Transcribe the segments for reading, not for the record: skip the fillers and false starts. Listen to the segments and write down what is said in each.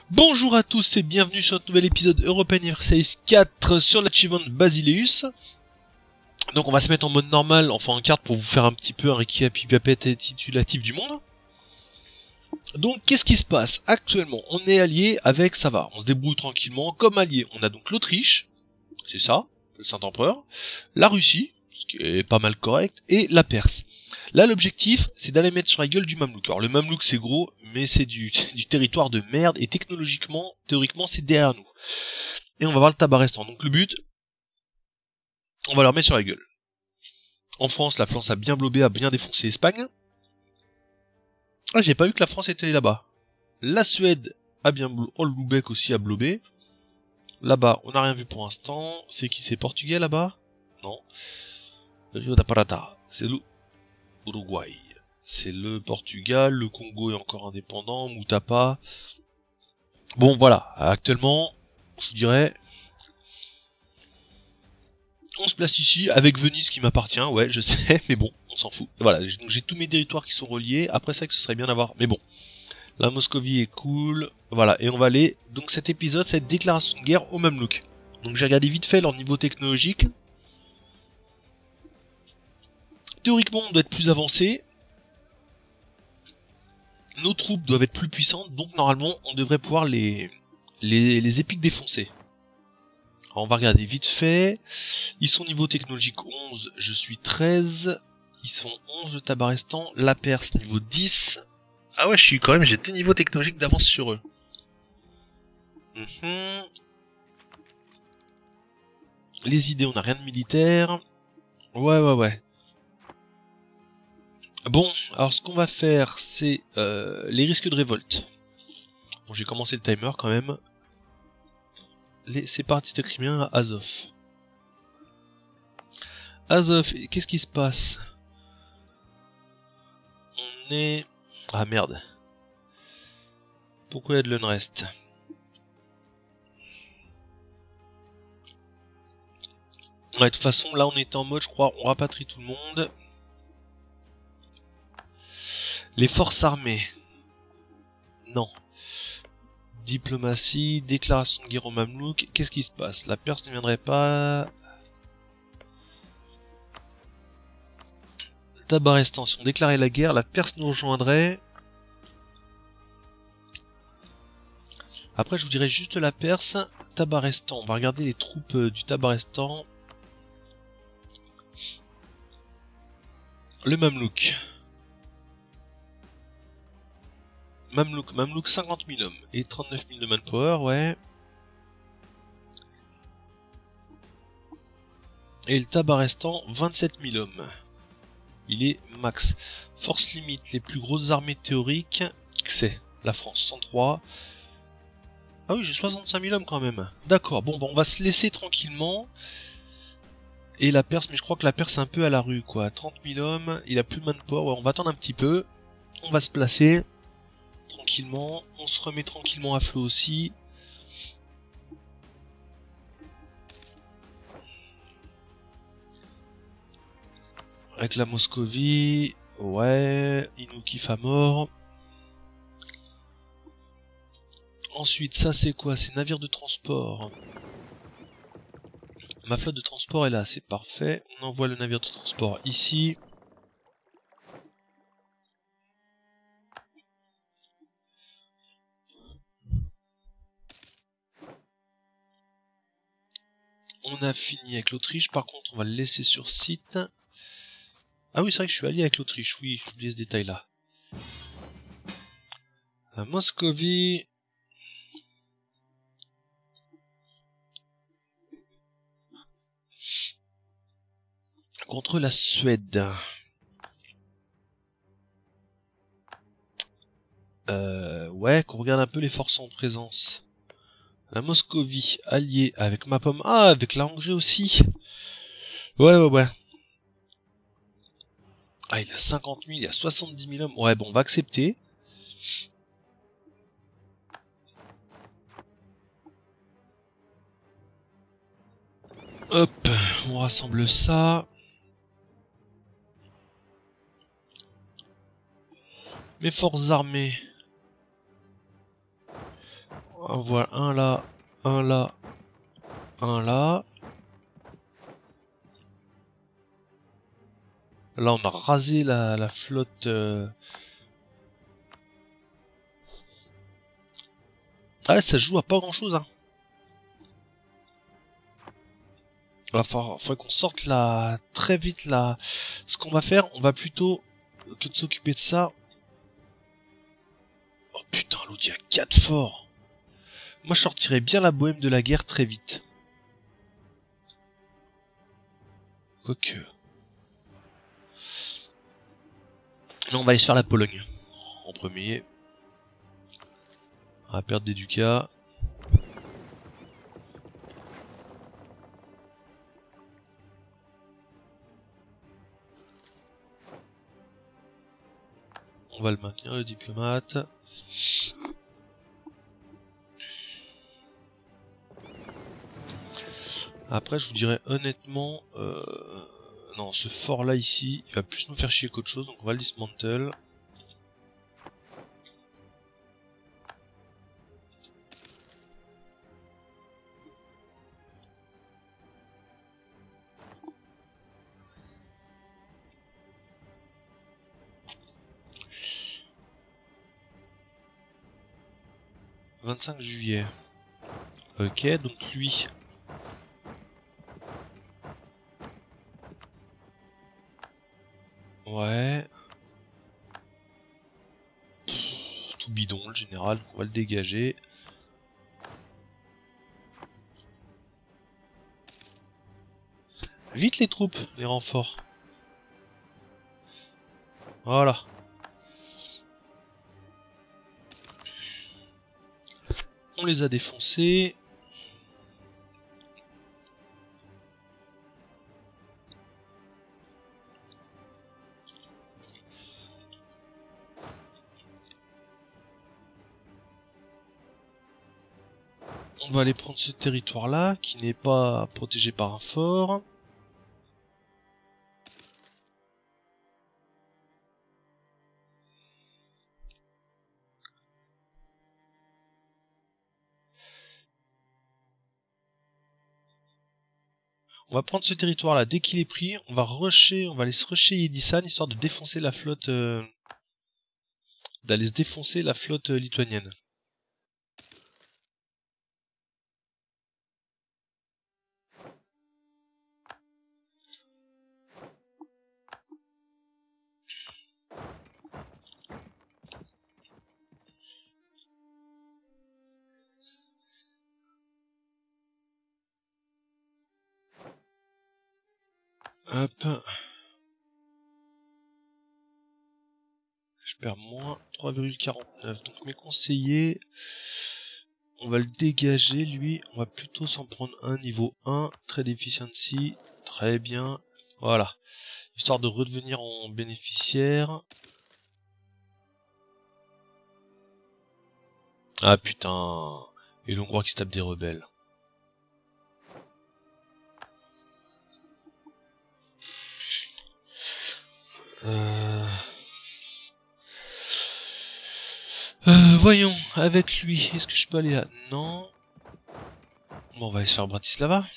Bonjour à tous et bienvenue sur un nouvel épisode European Universalis 4 sur l'achievement Basileus. Donc on va se mettre en mode normal, enfin en carte pour vous faire un petit peu un récapitulatif du monde. Donc qu'est-ce qui se passe? Actuellement on est allié avec, ça va, on se débrouille tranquillement comme allié. On a donc l'Autriche, c'est ça, le Saint-Empereur, la Russie, ce qui est pas mal correct, et la Perse. Là l'objectif c'est d'aller mettre sur la gueule du Mamelouk. Alors le Mamelouk c'est gros, mais c'est du territoire de merde, et technologiquement, théoriquement c'est derrière nous. Et on va voir le Tabarestan. Donc le but, on va leur mettre sur la gueule. En France, la France a bien blobé, a bien défoncé l'Espagne. Ah, j'ai pas vu que la France était là-bas. La Suède a bien blobé. Oh, le Loubec aussi a blobé. Là-bas, on n'a rien vu pour l'instant. C'est qui? C'est Portugais là-bas? Non. Rio da Prata. C'est l'Uruguay. C'est le Portugal. Le Congo est encore indépendant. Moutapa. Bon, voilà. Actuellement, je vous dirais, on se place ici avec Venise qui m'appartient, ouais, je sais, mais bon, on s'en fout. Voilà, donc j'ai tous mes territoires qui sont reliés. Après ça, que ce serait bien d'avoir, mais bon. La Moscovie est cool. Voilà, et on va aller. Donc cet épisode, c'est déclaration de guerre aux Mamelouks. Donc j'ai regardé vite fait leur niveau technologique. Théoriquement, on doit être plus avancé. Nos troupes doivent être plus puissantes, donc normalement, on devrait pouvoir les épiques défoncer. Alors, on va regarder vite fait. Ils sont niveau technologique 11, je suis 13. Ils sont 11 le Tabarestan. La Perse niveau 10. Ah ouais, j'ai 2 niveaux technologiques d'avance sur eux. Les idées, on n'a rien de militaire. Ouais. Bon, alors ce qu'on va faire, c'est les risques de révolte. Bon, j'ai commencé le timer quand même. Les séparatistes criméens à Azov. Azov, qu'est-ce qui se passe? On est... Ah merde. Pourquoi il y a de l'unrest? Ouais, de toute façon, là on était en mode, je crois, on rapatrie tout le monde. Les forces armées. Non. Diplomatie, déclaration de guerre au Mamelouk. Qu'est-ce qui se passe? La Perse ne viendrait pas... Tabarestan, si on déclarait la guerre, la Perse nous rejoindrait. Après, je vous dirais juste la Perse. Tabarestan, on va regarder les troupes du Tabarestan. Le Mamelouk. Mamelouk 50 000 hommes et 39 000 de manpower, ouais. Et le Tabarestan, 27 000 hommes. Il est max. Force limite, les plus grosses armées théoriques, c'est la France, 103. Ah oui, j'ai 65 000 hommes quand même. D'accord, bon, on va se laisser tranquillement. Et la Perse, mais je crois que la Perse est un peu à la rue, quoi. 30 000 hommes, il a plus de manpower, ouais, on va attendre un petit peu. On va se placer. Tranquillement, on se remet tranquillement à flot aussi. Avec la Moscovie, ouais, il nous kiffe à mort. Ensuite, ça c'est quoi? C'est navire de transport. Ma flotte de transport est là, c'est parfait. On envoie le navire de transport ici. On a fini avec l'Autriche, par contre on va le laisser sur site. Ah oui, c'est vrai que je suis allié avec l'Autriche, oui, j'oublie ce détail là. La Moscovie... contre la Suède. Ouais, qu'on regarde un peu les forces en présence. La Moscovie, alliée avec ma pomme. Ah, avec la Hongrie aussi. Ouais. Ah, il a 50 000, il y a 70 000 hommes. Ouais, bon, on va accepter. Hop, on rassemble ça. Mes forces armées. Voilà, un là, un là, un là. Là, on a rasé la flotte. Ah, ça joue à pas grand chose, hein. Faudrait qu'on sorte là très vite là. Ce qu'on va faire, on va plutôt que de s'occuper de ça. Oh putain, l'autre il y a 4 forts. Moi je sortirais bien la bohème de la guerre très vite. Quoique. Là on va aller se faire la Pologne. En premier. On va perdre des ducats. On va le maintenir, le diplomate. Après, je vous dirais honnêtement, non, ce fort là ici, il va plus nous faire chier qu'autre chose, donc on va le dismantle. « 25 juillet. Ok, donc lui... Ouais... Tout bidon, le général, on va le dégager. Vite les troupes, les renforts. Voilà. On les a défoncés. On va aller prendre ce territoire-là, qui n'est pas protégé par un fort. On va prendre ce territoire-là, dès qu'il est pris, on va rusher, on va aller se rusher Yedisan, histoire de défoncer la flotte... d'aller se défoncer la flotte lituanienne. Hop. Je perds moins 3,49. Donc mes conseillers, on va le dégager lui. On va plutôt s'en prendre un niveau 1. Trade efficiency. Très bien. Voilà. Histoire de redevenir en bénéficiaire. Ah putain. Et l'Hongrois qui se tape des rebelles. Voyons, avec lui, est-ce que je peux aller là? Non. Bon, on va aller sur Bratislava.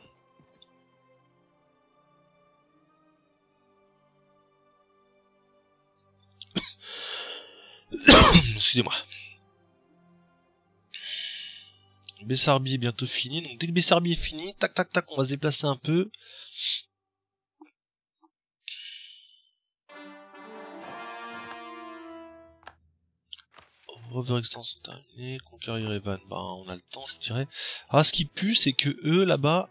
Excusez-moi. Bessarabie est bientôt fini, donc dès que Bessarabie est fini, tac tac tac, on va se déplacer un peu. Rover extension terminée, conquérir Evan, bah on a le temps je vous dirais. Ah ce qui pue c'est que eux là-bas...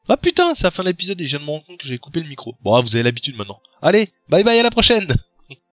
Ah putain, c'est la fin de l'épisode et je viens de me rendre compte que j'avais coupé le micro. Bon, vous avez l'habitude maintenant. Allez, bye bye, à la prochaine.